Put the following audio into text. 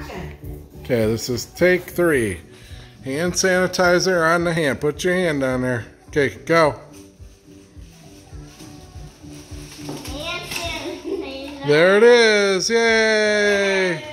action. Okay, this is take 3. Hand sanitizer on the hand. Put your hand on there. Okay, go. Hand sanitizer. There it is. Yay!